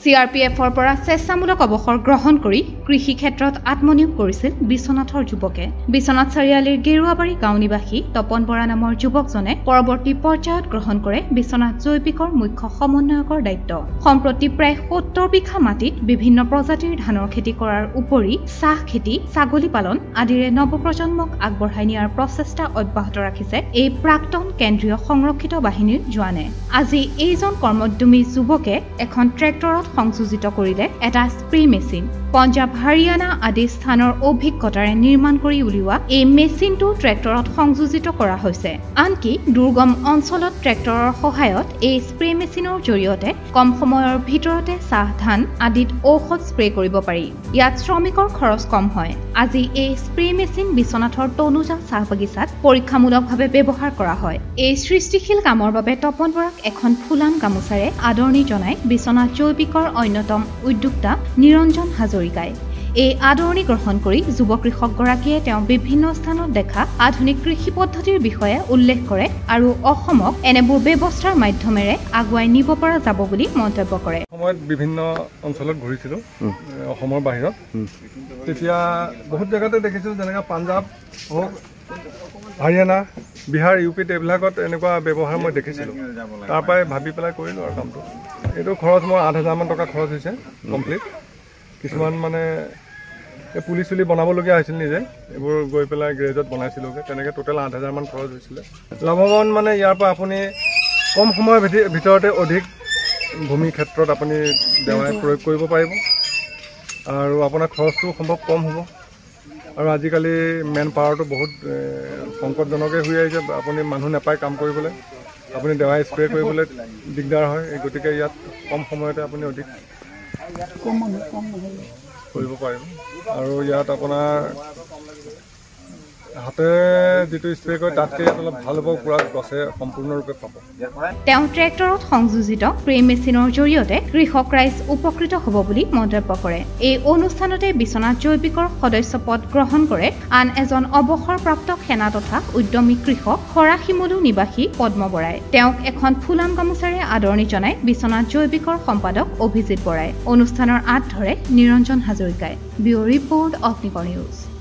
CRPFৰ পৰা স্বেচ্ছামূলক অৱসৰ গ্ৰহণ কৰি কৃষি ক্ষেত্ৰত আত্মনিয়োগ কৰিছিল বিশ্বনাথৰ যুৱকে। বিশ্বনাথ চাৰিআলিৰ গেৰুৱাবাৰী গাঁও নিবাসী তপন বৰা নামৰ যুৱকজনে পৰৱৰ্তী পৰ্যায়ত গ্ৰহণ কৰে বিশ্বনাথ জৈৱিকৰ মুখ্য সমন্বয়কৰ দায়িত্ব। সম্প্ৰতি প্ৰায় 70 বিঘা মাটিত বিভিন্ন প্ৰজাতিৰ ধানৰ খেতি কৰাৰ উপৰি চাহ খেতি, ছাগলী পালন আদিৰে নৱপ্ৰজন্মক আগবঢ়াই নিয়াৰ প্ৰচেষ্টা অব্যাহত ৰাখিছে এই প্ৰাক্তন কেন্দ্ৰীয় সংৰক্ষিত বাহিনীৰ জোৱানে। আজি এইজন কৰ্মোদ্যমী যুৱকে এখন ট্ৰেক্টৰত সংযোজিত কৰিলে এটা স্প্ৰে মেচিন। পঞ্জাব, হাৰিয়ানা আদি স্থানৰ অভিজ্ঞতাৰে নিৰ্মাণ কৰি উলিওৱা এই মেচিনটো ট্ৰেক্টৰত সংযোজিত কৰা হৈছে। আনকি দুৰ্গম অঞ্চলত ট্ৰেক্টৰৰ সহায়ত এই স্প্ৰে মেচিনৰ জৰিয়তে কম সময়ৰ ভিতৰতে চাহ, ধান আদিত ঔষধ স্প্ৰে কৰিব পাৰি। ইয়াত শ্ৰমিকৰ খৰচ কম হয়। আজি এই স্প্ৰে মেচিন বিশ্বনাথৰ তনুজা চাহ বাগিচাত পৰীক্ষামূলকভাৱে ব্যৱহাৰ কৰা হয়। এই সৃষ্টিশীল কামৰ বাবে তপন বৰাক এখন ফুলাম গামোচাৰে আদৰণি জনাই বিশ্বনাথ জৈৱিকৰ অন্যতম উদ্যোক্তা নিৰঞ্জন হাজৰিকাই। এই আদৰণি গ্ৰহণ কৰি যুৱ কৃষকগৰাকীয়ে তেওঁ বিভিন্ন স্থানত দেখা আধুনিক কৃষি পদ্ধতিৰ বিষয়ে উল্লেখ কৰে আৰু অসমক এনেবোৰ ব্যৱস্থাৰ মাধ্যমেৰে আগুৱাই নিব পৰা যাব বুলি মন্তব্য কৰে। সময়ত বিভিন্ন অঞ্চলত ঘূৰিছিলোঁ অসমৰ বাহিৰত। তেতিয়া বহুত জেগাতে দেখিছিলোঁ, যেনেকৈ পাঞ্জাৱ হওক, হাৰিয়ানা, বিহাৰ, UPত এইবিলাকত এনেকুৱা ব্যৱহাৰ মই দেখিছিলোঁ। তাৰ পৰাই ভাবি পেলাই কৰিলোঁ আৰু কামটো। এইটো খৰচ মোৰ 8,000 মান টকা খৰচ হৈছে কমপ্লিট। কিছুমান মানে এই পুলি চুলি বনাবলগীয়া হৈছিল নিজে, এইবোৰ গৈ পেলাই গ্ৰেজত বনাইছিলোঁগৈ। তেনেকৈ টোটেল 8,000 মান খৰচ হৈছিলে। লাভৱান মানে ইয়াৰ পৰা আপুনি কম সময়ৰ ভিতৰতে অধিক ভূমি ক্ষেত্ৰত আপুনি দেৱাই প্ৰয়োগ কৰিব পাৰিব আৰু আপোনাৰ খৰচটো সম্ভৱ কম হ'ব। আৰু আজিকালি মেন পাৱাৰটো বহুত সংকটজনকেই হৈ আহিছে। আপুনি মানুহ নাপায় কাম কৰিবলৈ, আপুনি দেৱাই স্প্ৰে কৰিবলৈ দিগদাৰ হয়। গতিকে ইয়াত কম সময়তে আপুনি অধিক কৰিব পাৰিব। আৰু ইয়াত আপোনাৰ হাতেৰে যিটো স্প্ৰে কৰে তাতকৈ ইয়াত অলপ ভাল হ'ব, পুৰা গছে সম্পূৰ্ণৰূপে পাব। তেওঁ ট্ৰেক্টৰত সংযোজিত স্প্ৰে মেচিনৰ জৰিয়তে কৃষক ৰাইজ উপকৃত হ'ব বুলি মন্তব্য কৰে। এই অনুষ্ঠানতে বিশ্বনাথ জৈৱিকৰ সদস্য পদ গ্ৰহণ কৰে আন এজন অৱসৰপ্ৰাপ্ত সেনা তথা উদ্যমী কৃষক খৰাশিমলু নিবাসী পদ্ম বৰাই। তেওঁক এখন ফুলাম গামোচাৰে আদৰণি জনাই বিশ্বনাথ জৈৱিকৰ সম্পাদক অভিজিত বৰাই। অনুষ্ঠানৰ আঁত ধৰে নিৰঞ্জন হাজৰিকাই। Bureau report Agnikar news.